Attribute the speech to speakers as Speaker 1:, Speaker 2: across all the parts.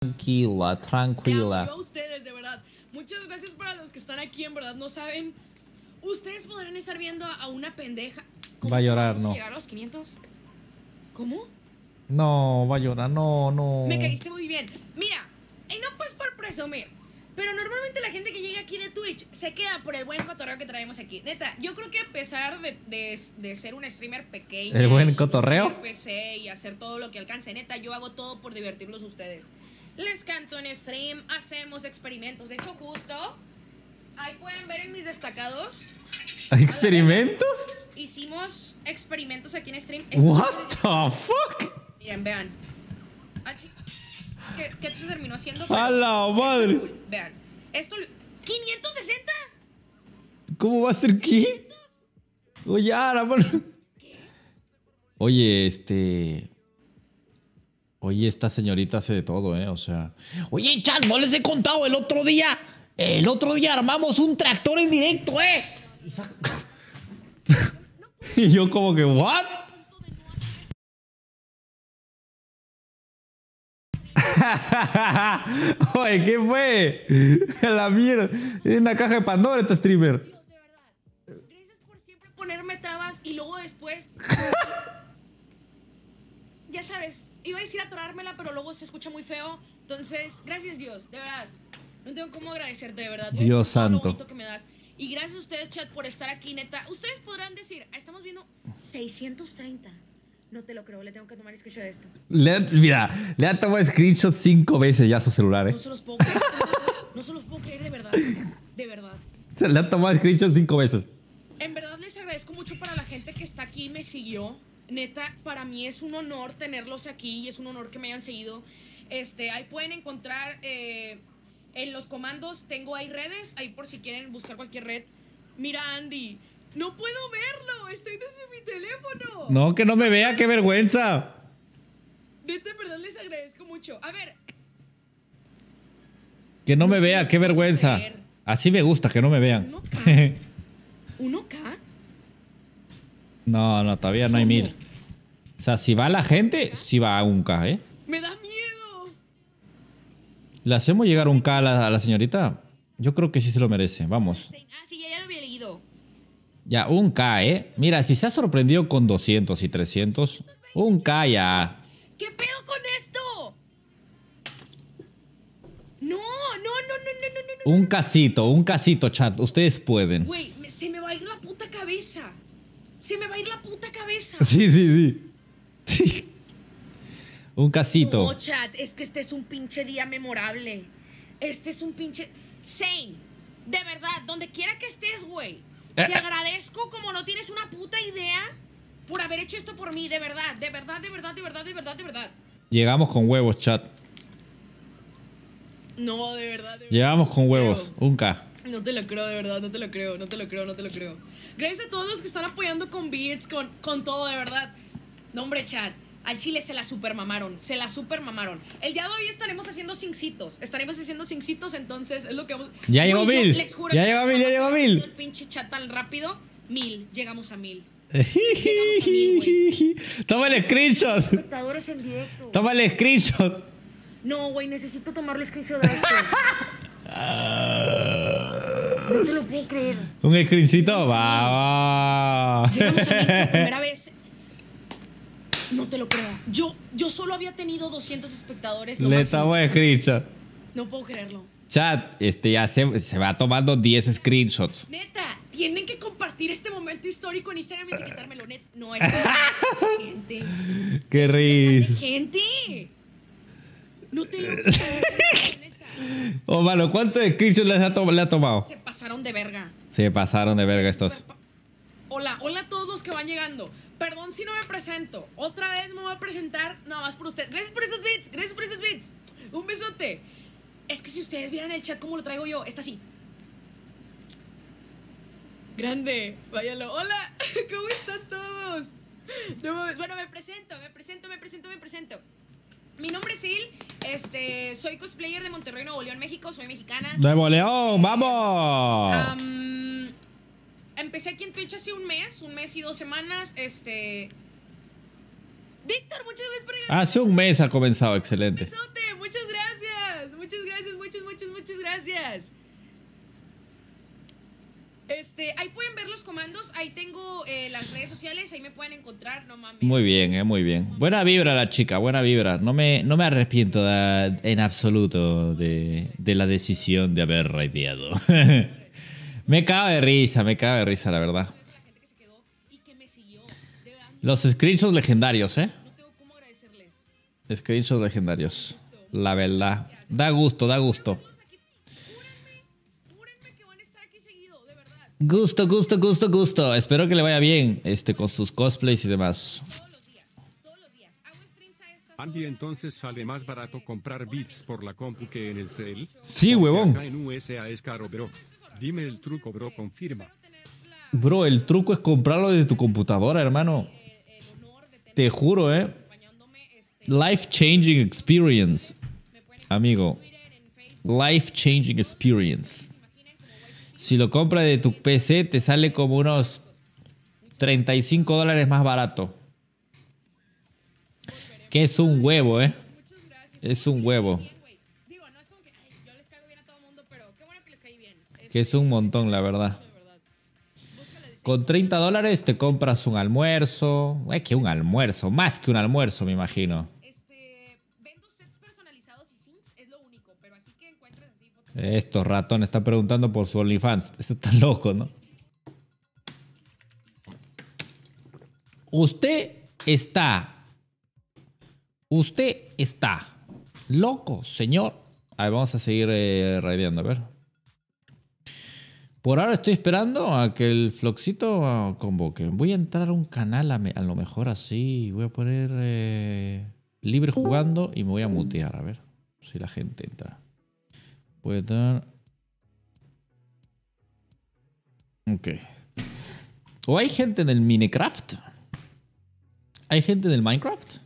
Speaker 1: Tranquila, tranquila.
Speaker 2: A ustedes, de verdad. Muchas gracias para los que están aquí, en verdad, no saben. Ustedes podrán estar viendo a una pendeja.
Speaker 1: Va a llorar,
Speaker 2: vamos
Speaker 1: no.
Speaker 2: a llegar a los 500? ¿Cómo?
Speaker 1: No, va a llorar, no, no.
Speaker 2: Me caíste muy bien. Mira, y no pues por presumir, pero normalmente la gente que llega aquí de Twitch se queda por el buen cotorreo que traemos aquí. Neta, yo creo que a pesar de ser un streamer pequeño,
Speaker 1: ¿El buen cotorreo?
Speaker 2: PC y hacer todo lo que alcance, neta, yo hago todo por divertirlos a ustedes. Les canto en stream, hacemos experimentos. De hecho, justo ahí pueden ver en mis destacados.
Speaker 1: ¿Hay experimentos?
Speaker 2: Hicimos experimentos aquí en stream.
Speaker 1: What the fuck?
Speaker 2: Miren, vean. ¿Qué se terminó haciendo?
Speaker 1: ¡A la madre!
Speaker 2: Vean. Esto... ¿560?
Speaker 1: ¿Cómo va a ser qué? Oye, ahora, mano. Oye, Oye, esta señorita hace de todo, o sea... Oye, chat, no les he contado el otro día. El otro día armamos un tractor en directo, Y yo como que, ¿what? Oye, ¿qué fue? La mierda. Es una caja de Pandora esta streamer.
Speaker 2: Dios, de verdad. Gracias por siempre ponerme trabas y luego después... ya sabes, iba a decir atorármela, pero luego se escucha muy feo. Entonces, gracias Dios, de verdad. No tengo cómo agradecerte, de verdad.
Speaker 1: Dios
Speaker 2: por todo lo
Speaker 1: santo.
Speaker 2: bonito que me das. Y gracias a ustedes, chat, por estar aquí, neta. Ustedes podrán decir, estamos viendo 630. No te lo creo, le tengo que tomar screenshot de esto.
Speaker 1: Mira, le ha tomado screenshot 5 veces ya a su celular,
Speaker 2: No se los puedo creer. No se los puedo creer, de verdad. De verdad.
Speaker 1: Se le ha tomado screenshot 5 veces.
Speaker 2: En verdad les agradezco mucho para la gente que está aquí y me siguió. Neta, para mí es un honor tenerlos aquí y es un honor que me hayan seguido. Ahí pueden encontrar en los comandos, tengo ahí redes, ahí por si quieren buscar cualquier red. Mira, Andy, no puedo verlo, estoy desde mi teléfono.
Speaker 1: No, que no me vea, qué vergüenza.
Speaker 2: Neta, en verdad les agradezco mucho. A ver.
Speaker 1: Que no me
Speaker 2: se
Speaker 1: vea,
Speaker 2: los
Speaker 1: qué
Speaker 2: puedo
Speaker 1: vergüenza.
Speaker 2: creer.
Speaker 1: Así me gusta, que no me vean.
Speaker 2: 1K. ¿1K?
Speaker 1: No, todavía no hay 1000. O sea, si va la gente, sí va a 1K,
Speaker 2: Me da miedo.
Speaker 1: ¿Le hacemos llegar 1K a la señorita? Yo creo que sí se lo merece. Vamos.
Speaker 2: Sí, ya lo había leído.
Speaker 1: Ya, 1K, Mira, si se ha sorprendido con 200 y 300, 1K ya.
Speaker 2: ¿Qué pedo con esto? No.
Speaker 1: Un casito, chat. Ustedes pueden.
Speaker 2: Güey, se me va a ir la puta cabeza. Se me va a ir la puta cabeza.
Speaker 1: Sí. Un casito.
Speaker 2: No, chat, es que este es un pinche día memorable. Este es un pinche... Zane, de verdad, donde quiera que estés, güey. Te agradezco como no tienes una puta idea por haber hecho esto por mí, de verdad. De verdad.
Speaker 1: Llegamos con huevos, chat.
Speaker 2: No, de verdad.
Speaker 1: Llegamos con huevos. 1K.
Speaker 2: No te lo creo, de verdad, no te lo creo. Gracias a todos los que están apoyando con beats, con todo, de verdad. No, hombre, chat. Al chile se la super mamaron. El día de hoy estaremos haciendo sincitos. Entonces es lo que vamos...
Speaker 1: Ya llegó
Speaker 2: Güey,
Speaker 1: 1000.
Speaker 2: les juro,
Speaker 1: Ya
Speaker 2: chat,
Speaker 1: llegó 1000, ya llegó
Speaker 2: jamás
Speaker 1: 1000.
Speaker 2: he visto el pinche chat tan rápido. 1000, llegamos a 1000. Llegamos a 1000, güey.
Speaker 1: Toma el screenshot.
Speaker 2: Espectadores en directo.
Speaker 1: Toma el screenshot.
Speaker 2: No, güey, necesito tomarle screenshot de esto. No te lo puedo creer.
Speaker 1: Un screenshot. Va.
Speaker 2: Llegamos a 1000 por primera vez. No te lo creo. Yo solo había tenido 200 espectadores.
Speaker 1: Le tomo el screenshot.
Speaker 2: No puedo creerlo.
Speaker 1: Chat, ya se va tomando 10 screenshots.
Speaker 2: Neta, tienen que compartir este momento histórico en Instagram y etiquetármelo. No, es gente.
Speaker 1: Qué risa.
Speaker 2: Gente. No te lo creo. Neta.
Speaker 1: Oh, mano, ¿cuántos screenshots le ha tomado?
Speaker 2: Se pasaron de verga.
Speaker 1: Se pasaron de verga estos.
Speaker 2: Hola a todos los que van llegando. Perdón si no me presento. Otra vez me voy a presentar nada más por ustedes. Gracias por esos bits. Un besote. Es que si ustedes vieran el chat como lo traigo yo, está así. Grande, váyalo. Hola, ¿cómo están todos? No, bueno, me presento. Mi nombre es Sil. Soy cosplayer de Monterrey, Nuevo León, México. Soy mexicana.
Speaker 1: ¡Nuevo León! ¡Vamos!
Speaker 2: Empecé aquí en Twitch hace un mes y 2 semanas. Víctor, muchas gracias por llegar.
Speaker 1: Hace un mes ha comenzado, excelente.
Speaker 2: Besote, muchas gracias. Muchas gracias, muchas gracias. Ahí pueden ver los comandos. Ahí tengo las redes sociales. Ahí me pueden encontrar. No mames.
Speaker 1: Muy bien, muy bien. Buena vibra la chica, buena vibra. No me arrepiento en absoluto de la decisión de haber raideado. Me cago de risa, la verdad. Los screenshots legendarios, ¿eh?
Speaker 2: No tengo cómo agradecerles.
Speaker 1: Screenshots legendarios. La verdad. Da gusto, da gusto.
Speaker 2: Júrenme que van a estar aquí seguido, de verdad.
Speaker 1: Gusto, gusto, gusto, gusto. Espero que le vaya bien con sus cosplays y demás.
Speaker 2: Todos los días. Hago streams a estas
Speaker 3: Andy, entonces sale más barato comprar bits por la compu que en el cel.
Speaker 1: Sí,
Speaker 3: Porque
Speaker 1: huevón.
Speaker 3: acá en USA es caro, bro. Dime el truco, bro, confirma.
Speaker 1: Bro, el truco es comprarlo desde tu computadora, hermano. Te juro, Life changing experience. Amigo. Life changing experience. Si lo compras de tu PC, te sale como unos $35 más barato. Que es un huevo, Es un huevo.
Speaker 2: Digo, no es como que yo les caigo bien a todo el mundo, pero qué bueno que les caí bien.
Speaker 1: Que es un montón, la verdad. Con $30 te compras un almuerzo. Que un almuerzo. Más que un almuerzo, me imagino.
Speaker 2: Vendo sets personalizados y syncs, es lo único, pero así que encuentras así fotos.
Speaker 1: Estos ratones están preguntando por su OnlyFans. Eso está loco, ¿no? Usted está loco, señor. A ver, vamos a seguir raideando, a ver. Por ahora estoy esperando a que el Floxito convoque. Voy a entrar a un canal a lo mejor así. Voy a poner libre jugando y me voy a mutear. A ver si la gente entra. Voy a entrar. Ok. ¿O hay gente en el Minecraft? ¿Hay gente en el Minecraft?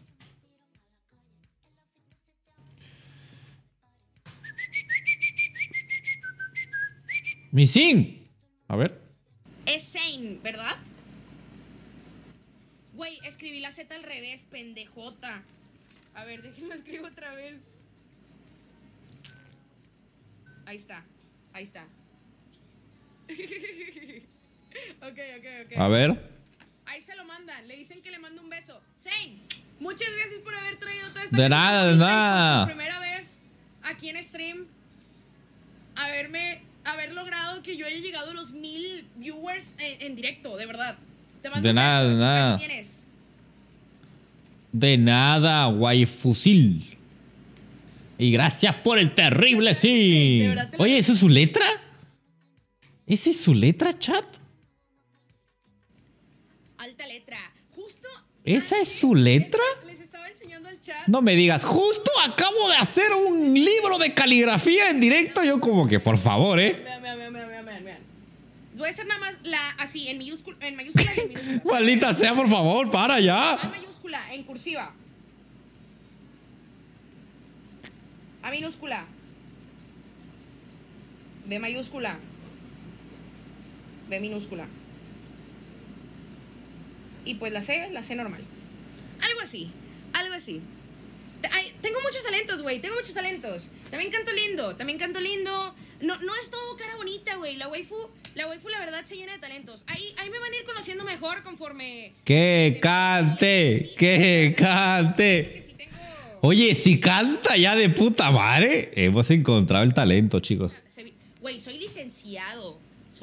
Speaker 1: ¡Misin! A ver.
Speaker 2: Es Zane, ¿verdad? Güey, escribí la Z al revés, pendejota. A ver, déjenme escribo otra vez. Ahí está. Ok.
Speaker 1: A ver.
Speaker 2: Ahí se lo mandan. Le dicen que le mando un beso. Zane, muchas gracias por haber traído toda esta
Speaker 1: De
Speaker 2: gente
Speaker 1: nada, de
Speaker 2: bonita y
Speaker 1: nada.
Speaker 2: por primera vez aquí en stream. Haber logrado que yo haya llegado a los 1000 viewers en directo, de verdad. Te mando
Speaker 1: De
Speaker 2: un
Speaker 1: nada,
Speaker 2: beso.
Speaker 1: de nada.
Speaker 2: Aquí tienes.
Speaker 1: De nada, waifusil. Y gracias por el terrible sí.
Speaker 2: De verdad te lo
Speaker 1: Oye, ¿esa es su letra? ¿Esa es su letra, chat?
Speaker 2: Alta letra. Justo.
Speaker 1: ¿Esa es su letra?
Speaker 2: Les estaba enseñando al chat.
Speaker 1: No me digas, justo acabo de hacer un libro de caligrafía en directo. Yo como que, por favor,
Speaker 2: Vean. Voy a hacer nada más así, en mayúscula y en minúscula.
Speaker 1: Maldita sea, por favor, para
Speaker 2: A
Speaker 1: ya.
Speaker 2: mayúscula, en cursiva. A minúscula. B mayúscula. B minúscula. Y pues la C normal. Algo así. Tengo muchos talentos, güey. También canto lindo. No es todo cara bonita, güey. La waifu, la verdad, se llena de talentos. Ahí me van a ir conociendo mejor conforme...
Speaker 1: ¡Que cante! ¡Que cante!
Speaker 2: Que sí tengo...
Speaker 1: Oye, si canta ya de puta madre, hemos encontrado el talento, chicos.
Speaker 2: Güey, soy licenciado.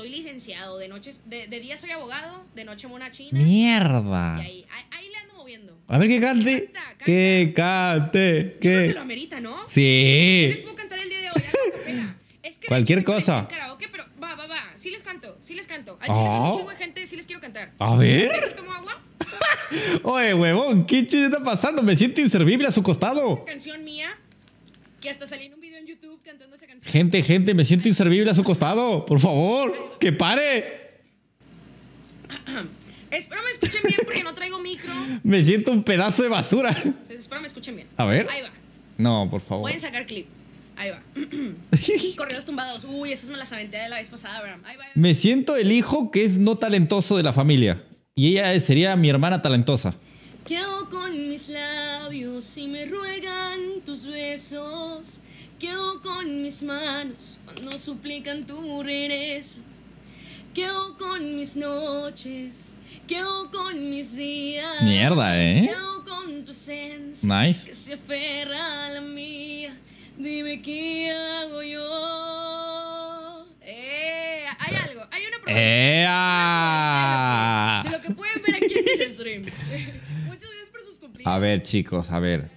Speaker 2: De día soy abogado, de noche mona china.
Speaker 1: ¡Mierda!
Speaker 2: Y ahí le ando moviendo.
Speaker 1: A ver que cante.
Speaker 2: Canta.
Speaker 1: Que cante.
Speaker 2: Yo creo que
Speaker 1: Que...
Speaker 2: lo amerita, ¿no? ¿Qué
Speaker 1: Sí.
Speaker 2: les puedo cantar el día de hoy? Algo a capela. Es que
Speaker 1: Cualquier
Speaker 2: me parece
Speaker 1: cosa.
Speaker 2: en karaoke, pero va. Sí les canto. Al chile son
Speaker 1: Ah.
Speaker 2: un chingo de gente, sí les quiero cantar.
Speaker 1: A ver.
Speaker 2: ¿Tomo agua?
Speaker 1: Oye, huevón, ¿qué chido está pasando? Me siento inservible a su costado.
Speaker 2: Canción mía, que hasta salí en un video en YouTube cantando esa canción.
Speaker 1: Gente, me siento inservible a su costado. Por favor, que pare.
Speaker 2: Espero me escuchen bien porque no traigo micro.
Speaker 1: Me siento un pedazo de basura.
Speaker 2: Espero me escuchen bien.
Speaker 1: A ver.
Speaker 2: Ahí va.
Speaker 1: No, por favor.
Speaker 2: Pueden sacar clip. Ahí va. Corridos tumbados. Uy, esas me las aventé de la vez pasada, ¿verdad? Ahí va.
Speaker 1: Me siento el hijo que es no talentoso de la familia. Y ella sería mi hermana talentosa.
Speaker 2: ¿Qué hago con mis labios si me ruegan tus besos? ¿Qué hago con mis manos cuando suplican tu regreso. ¿Qué hago con mis noches? ¿Qué hago con mis días?
Speaker 1: Mierda,
Speaker 2: ¿Qué hago con tu esencia?
Speaker 1: Nice.
Speaker 2: Que se aferra a la mía. Dime qué hago yo. Hay algo, hay una
Speaker 1: ¡Ea!
Speaker 2: de lo que pueden ver aquí en mis streams. Muchas gracias por sus cumplidos.
Speaker 1: A ver, chicos, a ver.